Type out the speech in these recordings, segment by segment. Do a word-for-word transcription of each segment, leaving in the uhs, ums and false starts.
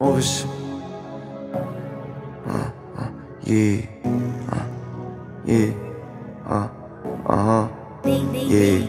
Over shit. Uh, uh, yeah. Uh, yeah. Uh, uh-huh. Yeah.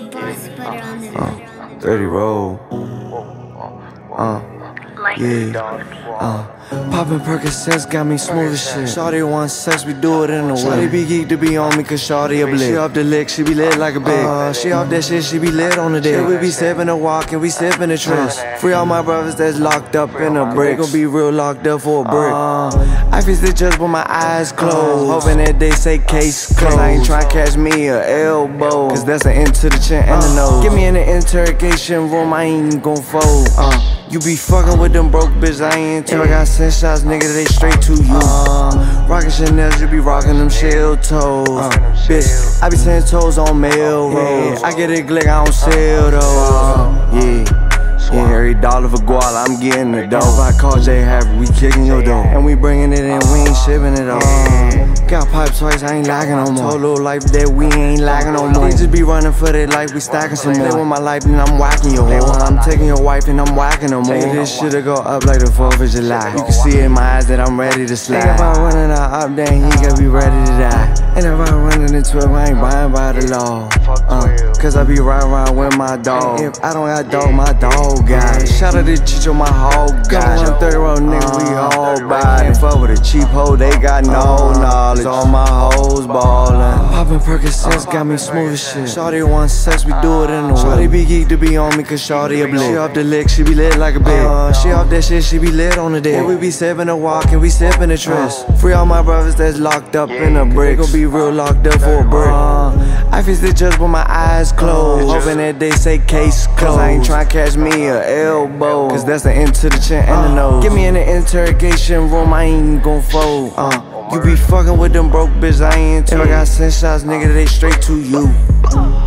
Uh, dirty roll. Uh, yeah. Uh, poppin' Percocets got me smooth as shit. Shawty wants sex, we do it in the way. Shawty be geek to be on me, cause Shawty a blick. She off the lick, she be lit like a big. Uh, she off that shit, she be lit on the dick. We be sippin' a walk and we sippin' a tris. Free all my brothers that's locked up in a brick. Gon' be real locked up for a brick. Uh, I fix it just with my eyes closed, hoping that they say case closed. I ain't tryna catch me a elbow, cause that's an end to the chin and the nose. Get me in the interrogation room, I ain't even gon' fold. Uh, You be fucking with them broke bitches, I ain't into. I got ten shots, nigga, they straight to you. Uh, rockin' Chanel, you be rockin' them shell toes. Uh, bitch, I be ten toes on mail road. I get a glick, I don't sell though. Uh, yeah. Yeah, every dollar for guala, I'm getting the dough. If I call J Happy, we kicking your door. And we bringing it in, we ain't shipping it all. Got pipe twice, I ain't lacking no more. Told little life that we ain't lacking no more. We just be running for that life, we stacking some more. Play with my life and I'm whacking your hoe. I'm taking your wife and I'm whacking them more. This shit'll go up like the fourth of July. You can see in my eyes that I'm ready to slide. Think about running out up, then he gonna be ready to die. And if I'm running in twelve, I ain't buying by the law. Uh, cause I be riding around with my dog. If I don't got dog, my dog got it. Shout out to Chicho, my whole guy. I'm thirty roll nigga, we all buy. And fuck with a cheap hoe, they got no knowledge. All my hoes ballin'. Poppin' Percocets got me smooth as shit. Shawty wants sex, we do it in the way. Shawty be geek to be on me, cause Shawty a blick. She off the lick, she be lit like a big. Uh, she off that shit, she be lit on the dick. We be sippin' a walk and we sippin' a tris. Free all my brothers that's locked up in a brick. They gon' be real locked up for a brick. Uh, I fix it just with my eyes closed, hoping that they say case closed. I ain't tryna catch me a elbow, cause that's the end to the chin and the nose. Get me in the interrogation room, I ain't even gon' fold. Uh, you be fucking with them broke bitches, I ain't into. If I got ten shots, nigga, they straight to you.